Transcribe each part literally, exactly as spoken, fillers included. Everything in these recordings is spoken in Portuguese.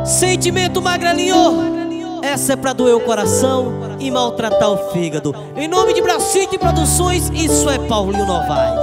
Sentimento magrelinho, essa é pra doer o coração e maltratar o fígado. Em nome de Bracite Produções, isso é Paulinho Novaes.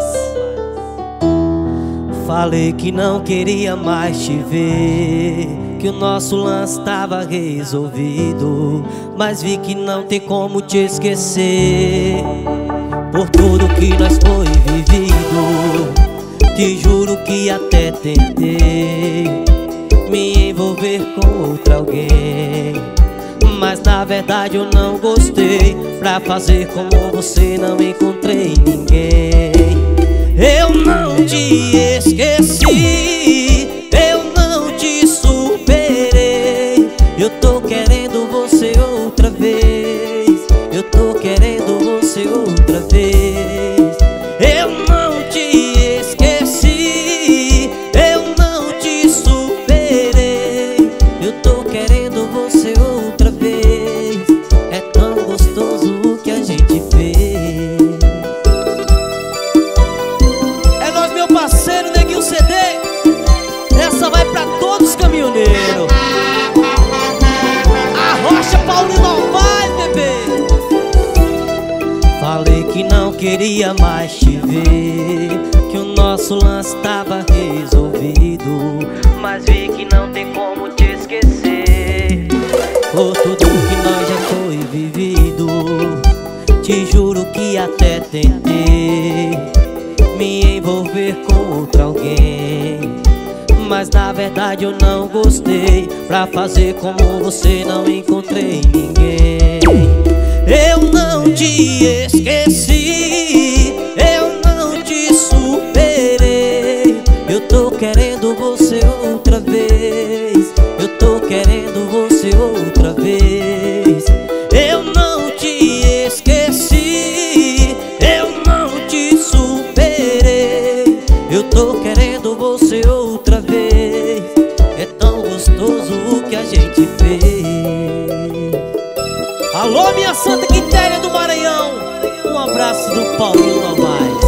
Falei que não queria mais te ver, que o nosso lance tava resolvido, mas vi que não tem como te esquecer. Por tudo que nós foi vivido, te juro que até tentei me envolver com outra alguém, mas na verdade eu não gostei. Pra fazer como você não encontrei ninguém. Eu não te esqueci, eu não te superei. Eu tô querendo você outra vez, eu tô querendo você outra vez. Eu não te esqueci, eu não te superei. Eu tô querendo você outra vez. É tão gostoso o que a gente fez. É nós, meu parceiro Neguinho C D. Essa vai pra todos os caminhoneiros. Arrocha Paulinho Novaes, bebê. Falei que não queria mais te ver, que o nosso lance tava resolvido, mas vi que não tem como te esquecer. Por tudo que nós já foi vivido, te juro que até tentei me envolver com outra alguém, mas na verdade eu não gostei. Pra fazer como você não encontrei ninguém. Eu não te esqueci, eu não te superei. Eu tô querendo você outra vez, eu tô querendo você outra vez. Eu não te esqueci, eu não te superei. Eu tô querendo você outra vez. É tão gostoso o que a gente fez. Alô, minha Santa Quitéria do Maranhão, um abraço do Paulinho Novaes.